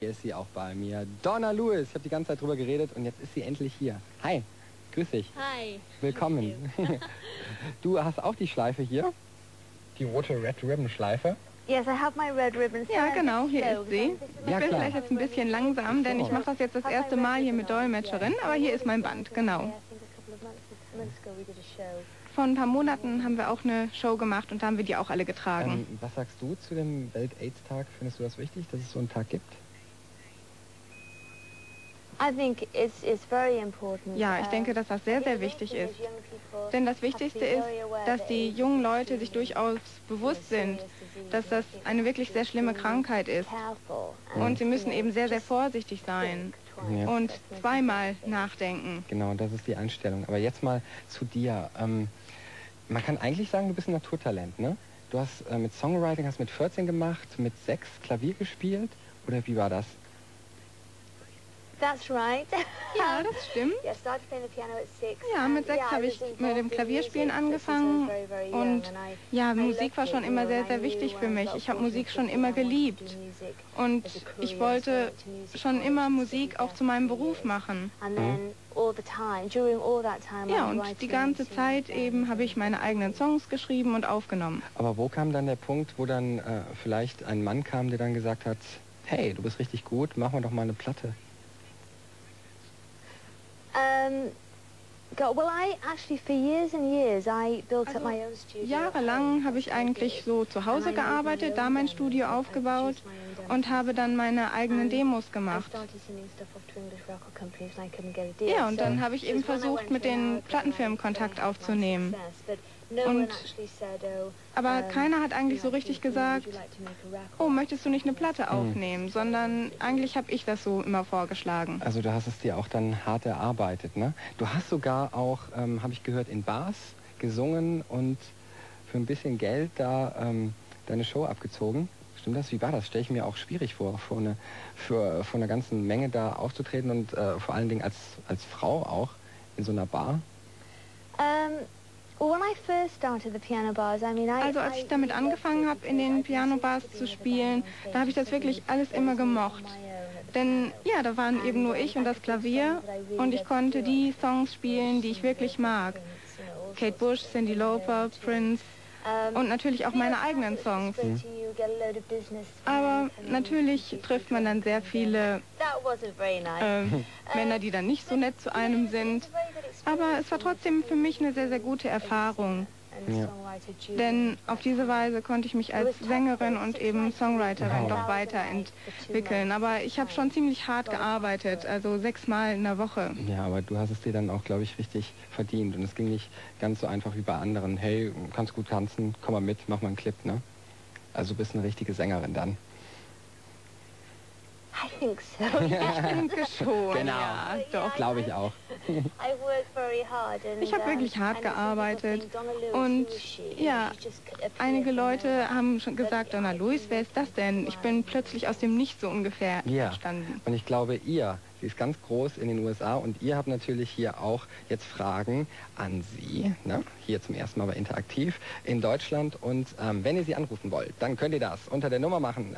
Hier ist sie auch bei mir. Donna Lewis, ich habe die ganze Zeit drüber geredet und jetzt ist sie endlich hier. Hi, grüß dich. Hi. Willkommen. Du hast auch die Schleife hier? Die rote Red Ribbon Schleife? Yes, I have my red ribbon. Ja, genau, hier ist sie. Ich bin vielleicht jetzt ein bisschen langsam, denn ich mache das jetzt das erste Mal hier mit Dolmetscherin, aber hier ist mein Band, genau. Vor ein paar Monaten haben wir auch eine Show gemacht und da haben wir die auch alle getragen. Was sagst du zu dem Welt-AIDS-Tag? Findest du das wichtig, dass es so einen Tag gibt? Ja, ich denke, dass das sehr, sehr wichtig ist. Denn das Wichtigste ist, dass die jungen Leute sich durchaus bewusst sind, dass das eine wirklich sehr schlimme Krankheit ist. Und sie müssen eben sehr, sehr vorsichtig sein und zweimal nachdenken. Genau, das ist die Einstellung. Aber jetzt mal zu dir. Man kann eigentlich sagen, du bist ein Naturtalent, ne? Du hast mit Songwriting, hast mit 14 gemacht, mit 6 Klavier gespielt, oder wie war das? That's right. Ja, das stimmt. Ja, mit 6 habe ich mit dem Klavierspielen angefangen und ja, Musik war schon immer sehr, sehr wichtig für mich. Ich habe Musik schon immer geliebt und ich wollte schon immer Musik auch zu meinem Beruf machen. Ja, und die ganze Zeit eben habe ich meine eigenen Songs geschrieben und aufgenommen. Aber wo kam dann der Punkt, wo dann vielleicht ein Mann kam, der dann gesagt hat, hey, du bist richtig gut, machen wir doch mal eine Platte? Jahrelang habe ich eigentlich so zu Hause gearbeitet, da mein Studio aufgebaut und habe dann meine eigenen Demos gemacht. Ja, und dann habe ich eben versucht, mit den Plattenfirmen Kontakt aufzunehmen. Aber keiner hat eigentlich so richtig gesagt, oh, möchtest du nicht eine Platte aufnehmen, sondern eigentlich habe ich das so immer vorgeschlagen. Also du hast es dir auch dann hart erarbeitet, ne? Du hast sogar auch, habe ich gehört, in Bars gesungen und für ein bisschen Geld da deine Show abgezogen. Stimmt das? Wie war das? Stelle ich mir auch schwierig vor einer ganzen Menge da aufzutreten und vor allen Dingen als Frau auch in so einer Bar. Also als ich damit angefangen habe, in den Piano-Bars zu spielen, da habe ich das wirklich alles immer gemocht. Denn ja, da waren eben nur ich und das Klavier und ich konnte die Songs spielen, die ich wirklich mag. Kate Bush, Cyndi Lauper, Prince und natürlich auch meine eigenen Songs. Aber natürlich trifft man dann sehr viele Männer, die dann nicht so nett zu einem sind. Aber es war trotzdem für mich eine sehr, sehr gute Erfahrung. Ja. Denn auf diese Weise konnte ich mich als Sängerin und eben Songwriterin doch weiterentwickeln. Aber ich habe schon ziemlich hart gearbeitet, also 6-mal in der Woche. Ja, aber du hast es dir dann auch, glaube ich, richtig verdient. Und es ging nicht ganz so einfach wie bei anderen. Hey, kannst gut tanzen, komm mal mit, mach mal einen Clip, ne? Also du bist eine richtige Sängerin dann. Ich denke schon, genau. Ja, doch. Glaube ich auch. Ich habe wirklich hart gearbeitet und ja, einige Leute haben schon gesagt, Donna Lewis, wer ist das denn? Ich bin plötzlich aus dem Nichts so ungefähr entstanden. Und ich glaube, sie ist ganz groß in den USA und ihr habt natürlich hier auch jetzt Fragen an sie, ne? Hier zum ersten Mal bei Interaktiv in Deutschland und wenn ihr sie anrufen wollt, dann könnt ihr das unter der Nummer machen.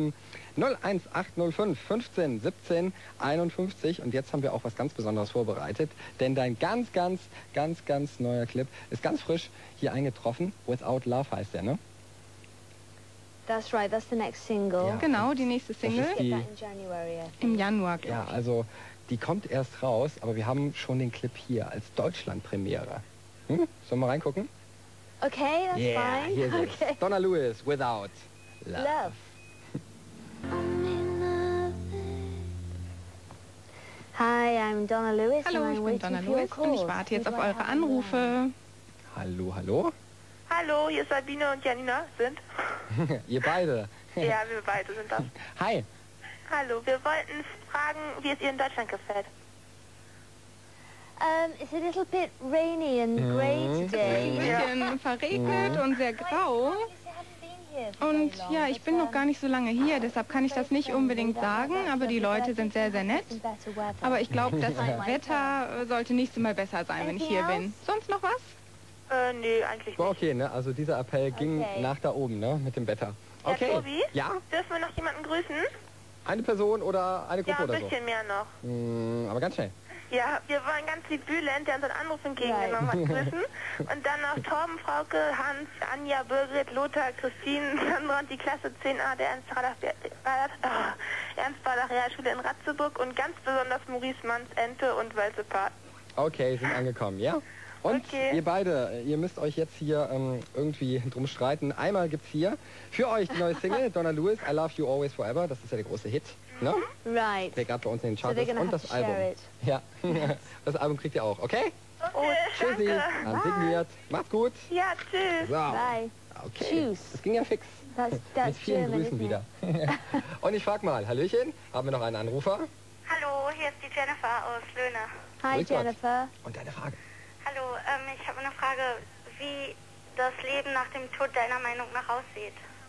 01805 15 17 51 und jetzt haben wir auch was ganz Besonderes vorbereitet, denn dein ganz neuer Clip ist ganz frisch hier eingetroffen. Without Love heißt der, ne? That's right, that's the next single. Ja, genau, die nächste Single im Januar, glaube ich. Ja, also die kommt erst raus, aber wir haben schon den Clip hier als Deutschland-Premiere. Sollen wir mal reingucken? Okay, that's fine. Hier ist es. Donna Lewis, Without Love. Hi, I'm Donna Lewis. Hallo, ich bin Donna Lewis und ich warte jetzt auf eure Anrufe. Hallo, hallo. Hallo, hier ist Sabine und Janina sind. Ihr beide. Ja, wir beide sind das. Hi. Hallo, wir wollten fragen, wie es ihr in Deutschland gefällt. It's a little bit rainy and grey today. Ein bisschen verregnet und sehr grau. Und ja, ich bin noch gar nicht so lange hier, deshalb kann ich das nicht unbedingt sagen, aber die Leute sind sehr, sehr nett. Aber ich glaube, das Wetter sollte nächstes Mal besser sein, wenn ich hier bin. Sonst noch was? Nee, eigentlich nicht. Okay, ne? Also dieser Appell ging nach da oben, ne? Mit dem Wetter. Okay. Ja, Tobi? Ja? Dürfen wir noch jemanden grüßen? Eine Person oder eine Gruppe Ja, ein oder so? bisschen mehr noch. Aber ganz schnell. Ja, wir wollen ganz lieb Bülent, der unseren Anruf entgegengenommen hat, grüßen. Und dann noch Torben, Frauke, Hans, Anja, Birgit, Lothar, Christine, Sandra und die Klasse 10a der Ernst-Bardach Realschule in Ratzeburg und ganz besonders Maurice Manns, Ente und Walzepat. Okay, sind angekommen, ja? Und Okay. ihr beide, ihr müsst euch jetzt hier irgendwie drum streiten. Einmal gibt's hier für euch die neue Single, Donna Lewis, I Love You Always Forever. Das ist ja der große Hit, ne? Right. Der gerade bei uns in den So Charts they're ist. gonna Und have das to share Album. it. Ja, das Album kriegt ihr auch, okay? Okay, Tschüssi, danke. ansigniert. Macht's gut. Ja, tschüss. So, Bye. okay. Tschüss. Das ging ja fix. Mit That's vielen German, Grüßen isn't wieder. it? Und ich frag mal, Hallöchen, haben wir noch einen Anrufer? Hallo, hier ist die Jennifer aus Löhne. Hi, Grüß Gott. Jennifer. Und deine Frage? Hallo, ich habe eine Frage, wie das Leben nach dem Tod deiner Meinung nach aussieht.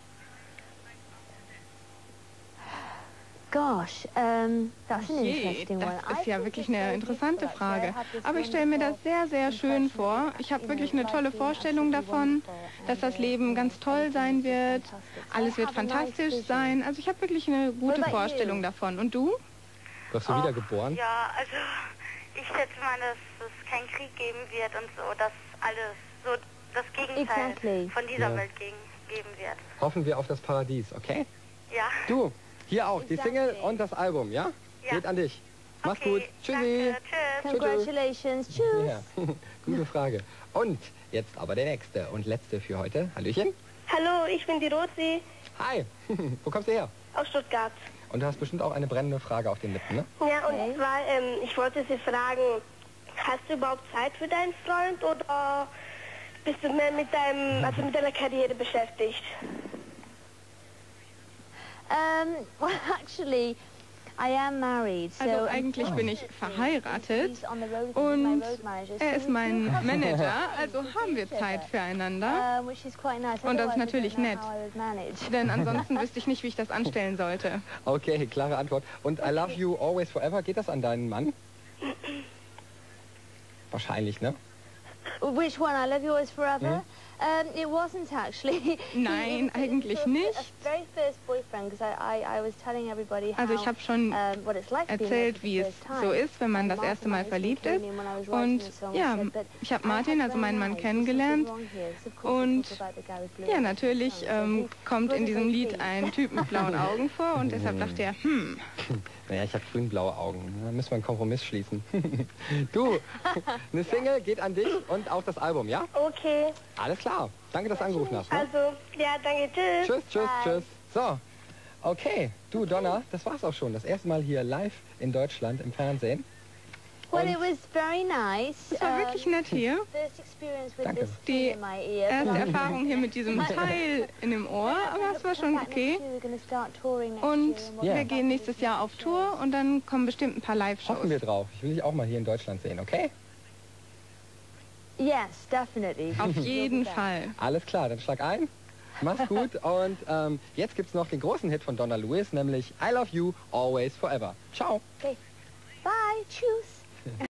Gosh, that's an Je, interesting one. das I ist ja think wirklich it's eine very interessante difficult. Frage. I have this Aber ich stelle mir das wonderful sehr, sehr schön vor. impression Ich habe that, wirklich you eine know, tolle life being Vorstellung absolutely davon, wonderful dass das and, Leben ganz toll sein wird. Alles wird I have a nice fantastisch vision. sein. Also ich habe wirklich eine gute about you? Vorstellung davon. Und du? Wirst du wieder geboren? Ja, also ich schätze mal, dass es keinen Krieg geben wird und so, dass alles so das Gegenteil Exactly. von dieser Ja. Welt geben wird. Hoffen wir auf das Paradies, okay? Ja. Du, hier auch, die Exactly. Single und das Album, ja? Ja. Geht an dich. Mach's Okay, gut. Tschüssi. Danke, tschüss. Congratulations. Tschüss. Ja, gute Frage. Und jetzt aber der nächste und letzte für heute. Hallöchen. Hallo, ich bin die Rosi Hi. Wo kommst du her? aus Stuttgart. Und du hast bestimmt auch eine brennende Frage auf den Lippen, ne? Ja, und Okay. zwar, ich wollte Sie fragen, hast du überhaupt Zeit für deinen Freund oder bist du mehr mit deiner Karriere beschäftigt? Well, actually, I am married. So Also eigentlich bin ich verheiratet und er ist mein Manager, also haben wir Zeit füreinander. Und das ist natürlich nett. Denn ansonsten wüsste ich nicht, wie ich das anstellen sollte. Okay, klare Antwort. Und I Love You Always Forever, geht das an deinen Mann? Wahrscheinlich, ne? Which one? I love you always forever. It wasn't actually. Nein, eigentlich nicht. Very first boyfriend, because I was telling everybody how, Also ich habe schon what it's like to be erzählt, married wie for es the first so time. ist, wenn man das And erste Mal Martin verliebt actually ist. came in when I was Und writing the song ja, and said that ich habe I Martin, had also meinen Mann, very nice, kennengelernt. this is wrong here. So of course Und it's about the Gary Blue ja, eyes. natürlich kommt in diesem Lied ein Typ mit blauen Augen vor und deshalb dachte er, Naja, ich habe grün-blaue Augen. Da müssen wir einen Kompromiss schließen. Du, eine Single geht an dich und auch das Album, ja? Okay, Alles klar. Danke, dass du angerufen hast. Ne? also, ja, danke, tschüss. Tschüss, tschüss, tschüss. So, okay. Du, Donna, das war's auch schon. Das erste Mal hier live in Deutschland im Fernsehen. Well, Und it was very nice. es war wirklich nett hier. First experience with Danke. this Die thing in my ear. erste Erfahrung hier mit diesem Teil in dem Ohr, aber es war schon okay. Und Ja. wir gehen nächstes Jahr auf Tour und dann kommen bestimmt ein paar Live-Shows. hoffen wir drauf. Ich will dich auch mal hier in Deutschland sehen, okay? Yes, definitely. Auf jeden Fall. Alles klar, dann schlag ein. Mach's gut. Und jetzt gibt's noch den großen Hit von Donna Lewis, nämlich I Love You Always Forever. Ciao. Okay. Bye. Tschüss.